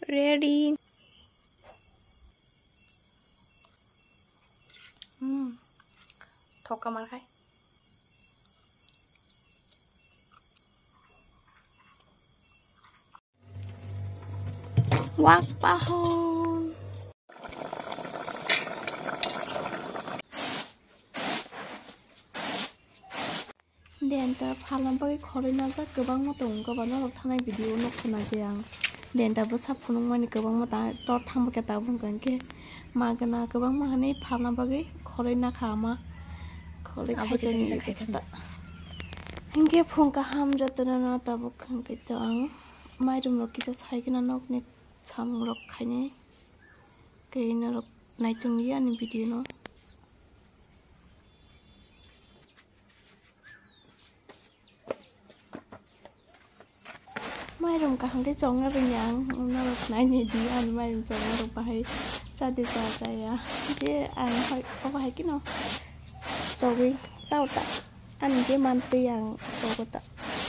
Ready. Thọc kamar khai. Wak pahon. Denta phalam bagi khori naja gobang ma dong gobang ma thanai video nok khona je ang denta bo saphunung mani gobang ma ta tor thangba ke ta bungkan ke magana gobang ma hani phalam bagi khori na khama khori khaitani se khaita hinge phungka ham jatana na ta bo khang ke tang mairum rok kisa saigena nok ne cham rok khaine ke na rok naitung ya ni video no mairum ka hangke chonga rinyang na rok nai ni di an mairum chonga rok bahai chade cha cha ya je an hoi ko bahai kino chogi chau ta an je man ti yang chogo ta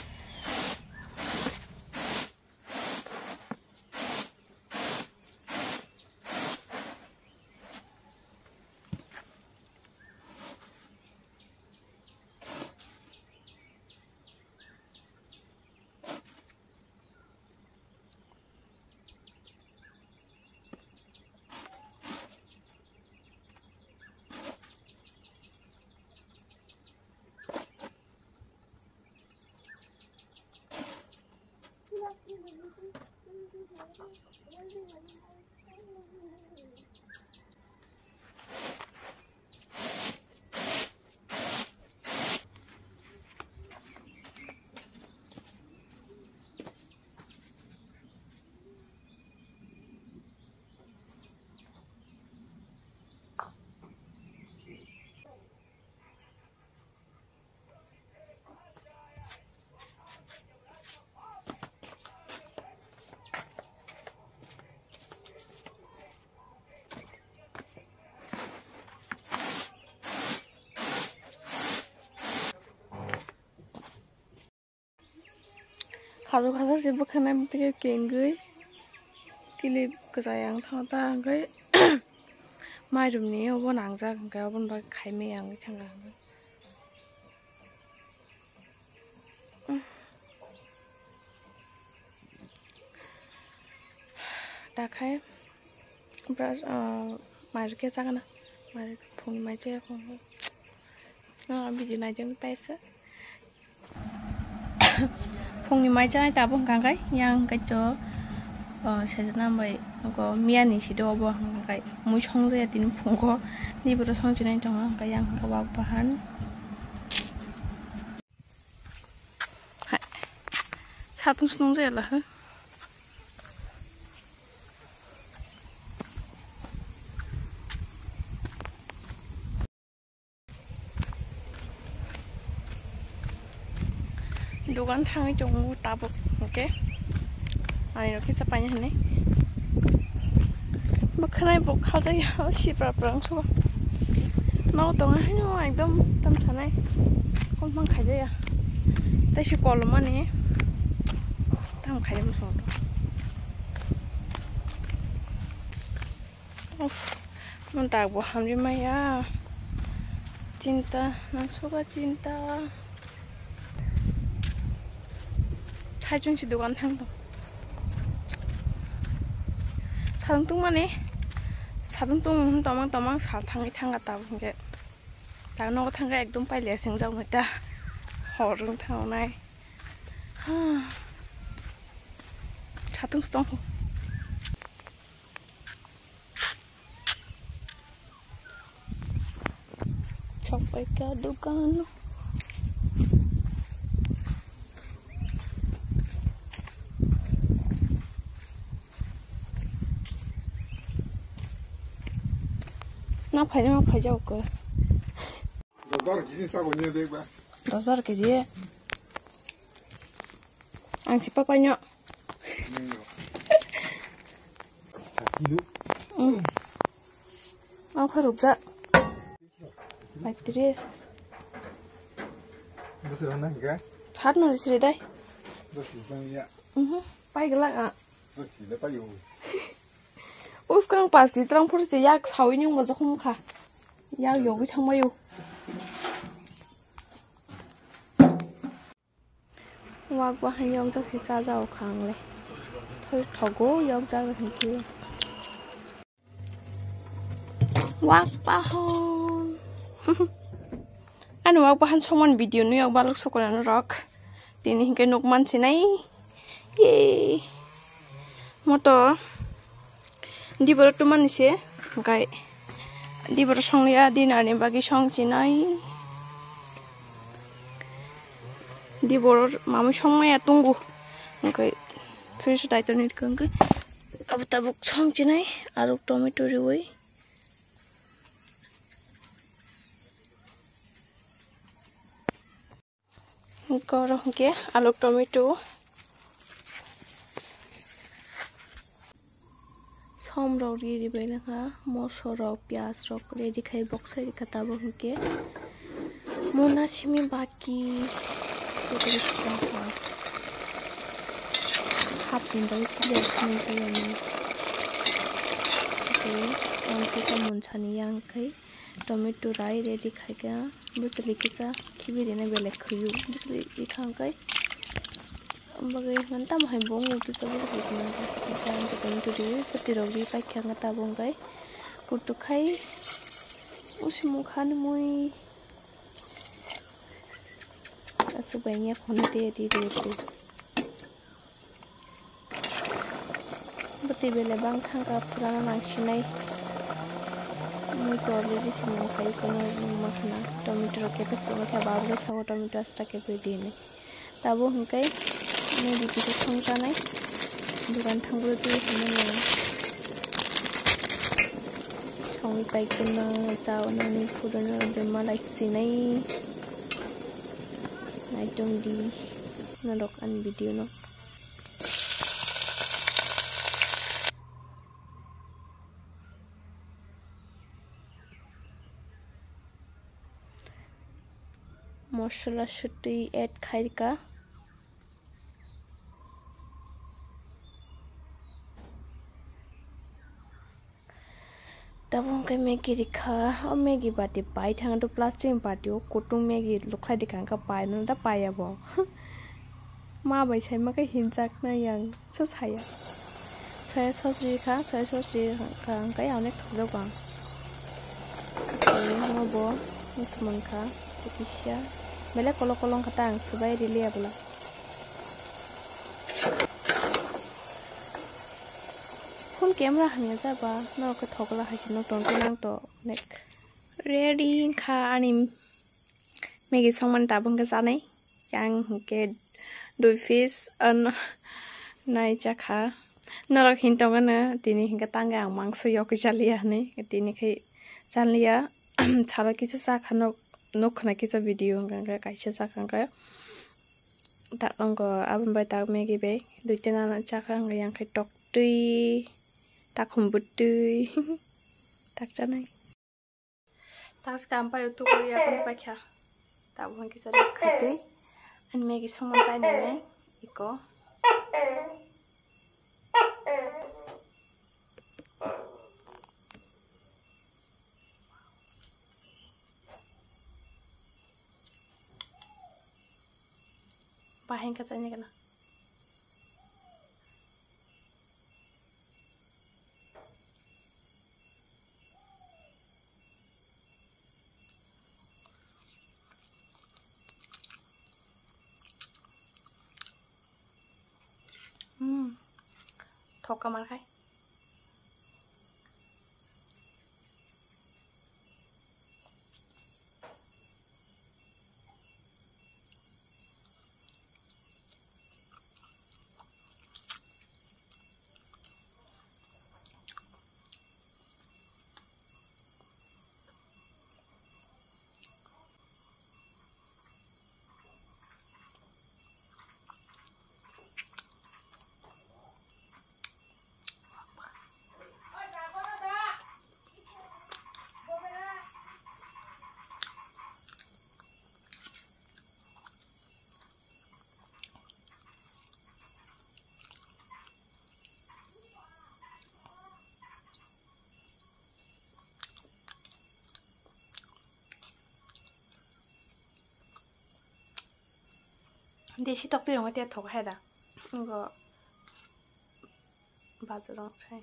Khaju khaju sih bukan nanti ke kenggui, kilip kesayang thang ta gai, mai rum ni obo nangja gai obo ndak khai me yang changa. Tak khai, brush mai ke changa na, mai phung mai che phung, na video này chẳng tay sa. Phung ni mai chai ta bong kang kai yang kai cho se na mai ko mia ni si do bo hang kai mu chong je tin phung ko ni bo chong chi nai tong kai yang ka wa pa han sa tung snong je la ha Dugan thang chung tabok okay ani no kisa panya hne bakhanai bok khaja ya si prang so mau tong ha no ekdom tam sanai kon mang khaja ya tai si kolom ani tam khaja mo so of mon ta bo hamri maya cinta nang soga cinta Hajung si dukan thang tu, sadung tung mana? Sadung tung tamang sal thang thang kata bunge, tak nak thang ek dum pai leseng jauh mata, horung thang nai, sadung stong. Sampai ke dukan. Nó phải dầu cơ. 12 kg 싸고 있는 데 봐. 12 kg. Ang si papa nyo. Ang phải rụp ra. Phải tres. 무슨 하나 이게? Chát nó đi đây. 무슨 이야? Bay cái lắc ạ. 너 기내다 요. उसका पास की तरह फुर से याक सावी नहीं मजा खुम खा याक योगी थांबायो वाक बाहन योग जग से चाजाओ खांगले थोड़ी ठगो योग जाग हंकी वाक बाहन anu वाक बाहन सोमन वीडियो नु योग बालक सोकरानो रक तिनी हिंके नुक मानसि नाय ये मतो दिबर तुमान से गाय दिबर संलिया दिनारनि बागै संचिनाय दिबर मामु संमाया तुंगु ओंखाय फ्रेश दायतनि कंग अब तबुक संचिनाय आलु टमेटो रिवै गरम के आलु टमेटो सम रक रेडी बायना मसर रक प्याज रक रेडी खाई बक्स रेडी खताबो हके मोना सिमी बाकी हाफ दिन क्लियर खालामनाय जायो मोनसानि यांखै टमेटो राय रेडी खायगा बुसलि किसा खिबिरेना बेलेग खयु बुसलि इखांखै बागै मन्ता माहाय बंगो बिसाबो बिखना जान टमेटो दि पति रवि पाख्या ताबंगाय पुटुखाय उसिमु खान मुई असुबायनिया खनते दि रेतु बति बेले बां थांगा पुराना नांसिनाय मुई तो अलरेडी सिमु खाय कोन मखना टमेटो के पेटो के बाबले साव टमेटो अस्ता के बेदिने ताबो हंकाय मैं दीदी को संजानाय दुकान थांगो दि हमें संगी पाइकना जावनानि फुदना बेमालाय सिनाय नाइटम दि नरक आन वीडियो न मसला सुटी ऐड खायका तब उनके मैगी दिखा और मैगी बाटी पाई थांगा तो प्लास्टिक बाटी वो कुटुंग मैगी लुखला दिखा का पाई ना ता पाया बो माँ भाई छे मके हिंजाक ना yang ससाया saya sos दिखा saya sos दिखा का याने थलो का ये mo bo musman का tikisya bela kolong kata ang sebai dili abla phone camera हमें जाबा ना को थगला हासिन न टंके नां तो नेक रेडी खा आनि मैगी संमान ताबंग जानाय yang के दुइ फिस अन नाय जाखा नरक हिंतंगन तिनि हिंगा तांगा आं मांस यक जालिया ने तिनि खे जालिया छाला किछ जाखा नखना किछ भिडियो हंगा काइसे जाखांगा तांग आबन बाय ता मैगी बे दुइतना जाखा हंगा yang खे टक दुइ tak humbutuy tak janay tak skampa itu ko ya kan pakya tak bukan kita diskuti an megi soman sai ne iko bahen ka sai ne kana thok kaman khai देशी टॉपी रंग ते थोक है दा इनको बाजू रंग है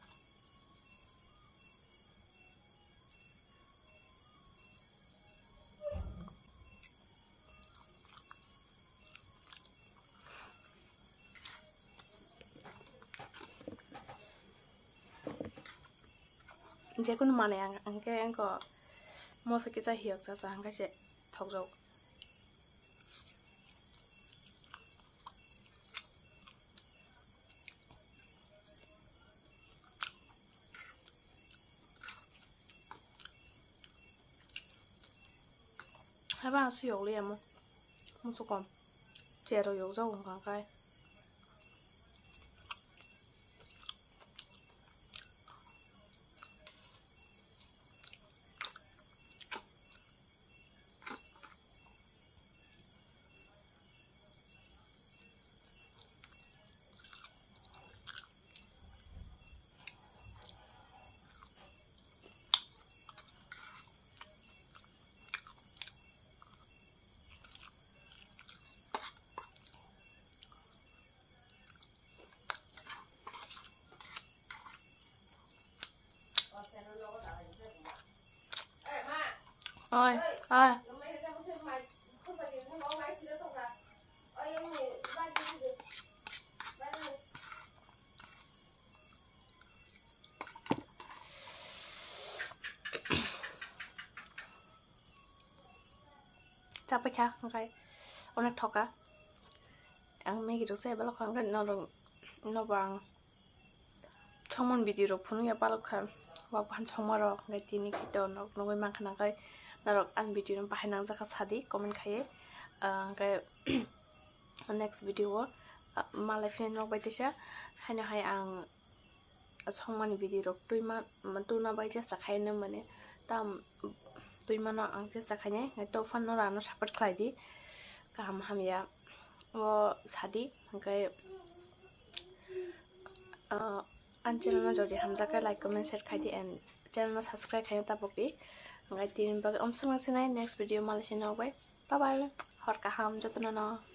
जेकुन माने अंके अंको मोसे किसा हियक सा अंके से थोक जाओ hai ba sử dụng liền không không số còn chè đồ dụng rau còn cái ơi ơi capek ya makanya onak thoka ang may gitu saya balok kan no bang chongmon video ro phunu ya balok kan wak ban chongmaro ngai tini kito nok noi mang khana kai narok an video no bahainang jaka sadi comment khaye kai next video malai fine nok baitisa haino hai ang chongmani video ro tuima tuna baija sakhaine mane tam tuima no ang che sakhaine ngai to fan no rano support khlaidi kaham hamya o sadi kai an channel na jodi hamza ka like comment share khaidi and channel na subscribe khaina tapoki ngai tin bag omsung sinai next video malai sinai bye bye hor ka ham jotno na